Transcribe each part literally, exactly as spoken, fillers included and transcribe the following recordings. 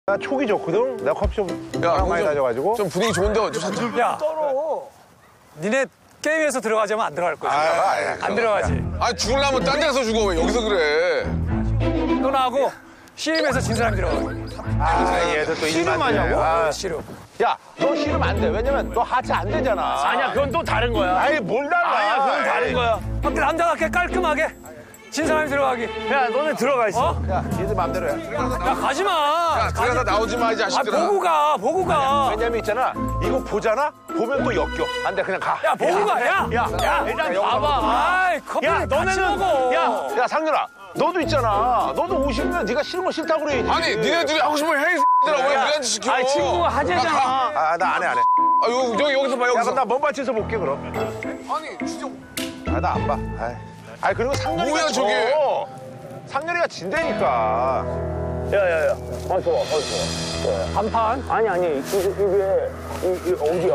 나 촉이 좋거든. 내가 커피숍 야, 많이 좀- 다녀가지고. 좀 분위기 좋은데 좀 살짝. 야, 니네 게임에서 들어가자면 안 들어갈 거야. 아, 안 들어가지. 아 죽으려면 딴 데서 죽어 왜 여기서 그래? 너 나하고 씨름에서 진 사람이 들어가. 아, 얘들 또 씨름하냐고? 아, 씨름. 야, 너 씨름 안 돼. 왜냐면 너 하체 안 되잖아. 아니야, 그건 또 다른 거야. 아니, 뭘 달라. 아니야, 그건 다른 거야. 밖에 남자답게 깔끔하게 진 사람이 들어가기. 야, 너네 들어가 있어. 어? 야, 니들 맘대로 해. 야, 가지 마. 야 들어가다 나오지 마 이 아, 자식들아. 보고 가, 보고 가. 왜냐면 있잖아. 이거 보잖아? 보면 또 엮여. 안 돼, 그냥 가. 야, 보고 가, 야. 야, 야, 일단 야, 봐봐. 아이, 커피 야, 같이 너네는- 먹어. 야, 야, 상렬아. 너도 있잖아. 너도 오십면 네가 싫은 거 싫다고 그래야지. 아니 니네들이 하고 싶으면 해 이 X들아 왜 우리한테 시켜? 아니, 친구가 하재잖아. 아, 나 안 해, 안 해. 아 여기 여기 여기서 봐 야, 여기서. 그럼 나 먼발치에서 볼게, 그럼. 아니 진짜. 아, 나 안 봐. 아이. 아이, 그리고 상렬이가 뭐야, 져. 저게? 상렬이가 진다니까. 야, 야, 야. 아, 좋아, 아, 좋아. 반판. 아니, 아니, 이게, 이게, 이게 어디야?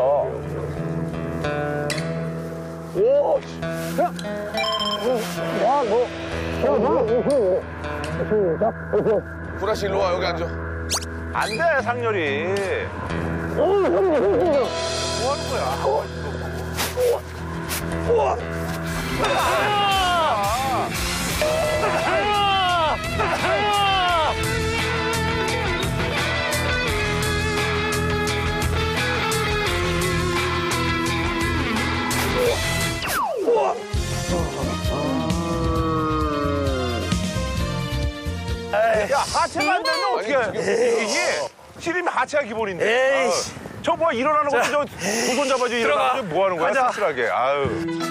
오, 씨. 야, 야, 너, 야, 너, 구라 씨 일로 와 여기 앉아. 안 돼, 상렬이. 뭐 하는 거야? 야, 하체가 안 되면 어떻게 해? 이게 씨름이 하체가 기본인데. 에이씨. 저 뭐 일어나는 것도 저 두 손 잡아줘 일어나는 거 뭐 하는 거야? 가자. 씁쓸하게. 아유.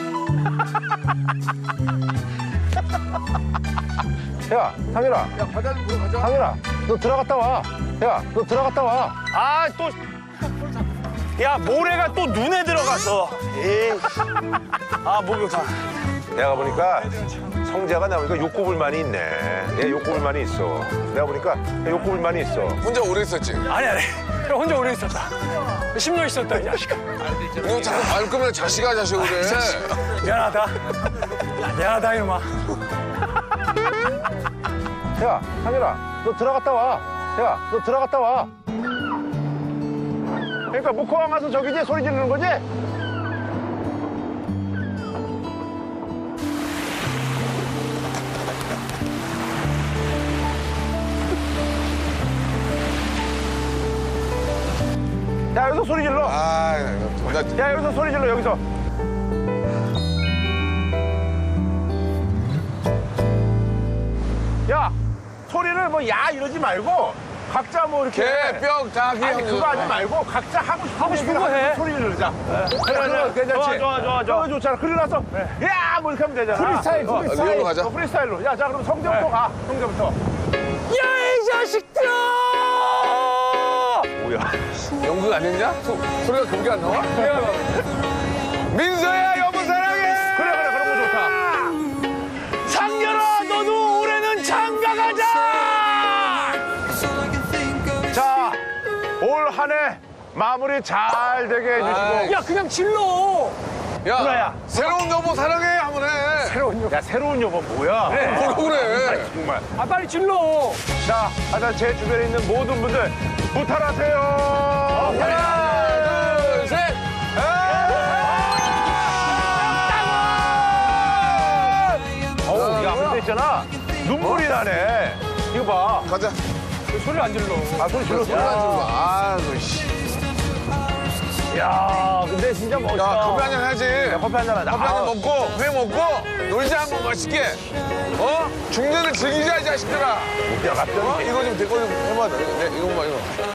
야, 상현아. 야 바다 좀 보러 가자. 상현아, 너 들어갔다 와. 야, 너 들어갔다 와. 아, 또. 야, 모래가 또 눈에 들어갔어. 에이. 아, 목욕탕. 내가 보니까 성재가 나 보니까 욕구불만이 있네. 얘 욕구불만이 있어. 내가 보니까 욕구불만이 있어. 혼자 오래 있었지. 아니, 아니. 형 혼자 오래 있었다. 십 년 있었다, 이 자식아. 너 자꾸 말 거면 자식아 자식 그래. 미안하다. 미안하다, 이놈아. 야, 상현아, 너 들어갔다 와. 야, 너 들어갔다 와. 그러니까 묵호왕 가서 저기지 소리 지르는 거지? 야, 여기서 소리 질러. 아 이거 나 야, 여기서 소리 질러, 여기서. 야, 소리를 뭐 야 이러지 말고 각자 뭐 이렇게. 개뼈 닭이 아니, 형. 그거 하지 말고 각자 하고 싶은, 하고 싶은 얘기를 거 해. 하면서 소리를 지르자. 그래, 그래, 그래, 괜찮지? 좋아, 좋아, 좋아, 좋아. 그거 좋잖아. 그러고 나서 야, 뭐 이렇게 하면 되잖아. 프리스타일, 어, 프리스타일. 리얼로 가자. 어, 프리스타일로. 야, 자, 그럼 성재부터 가. 성재부터. 야, 이 자식들아! 뭐야? 연극 안 했냐? 소, 소리가 그렇게 안 나와? 민서야 여보 사랑해. 그래, 그래, 그런 거 좋다. 상렬아, 너도 올해는 장가 가자! 자, 올 한 해 마무리 잘 되게 해주시고. 아이. 야, 그냥 질러. 야 구라야. 새로운 여보 사랑해 한번 해. 새로운 여보. 야, 새로운 여보 뭐야? 뭐라 그래? 정말. 아, 빨리 질러. 자, 하여튼 제 주변에 있는 모든 분들 무탈하세요. 하나 둘 셋. 어우, 야, 근데 있잖아. 눈물이 나네. 이거 봐. 가자. 소리 안 질러. 아, 소리 질렀어. 아, 너 씨. 야, 근데 진짜 멋있다. 야 커피 한잔 해야지. 커피 한잔 하자. 커피 한잔 아, 먹고 회 먹고 놀자 한번 맛있게. 어? 중년을 즐기자 이 자식들아. 야, 갑자기. 어? 이거 좀 데리고 좀 해봐. 네, 이거 봐 이거.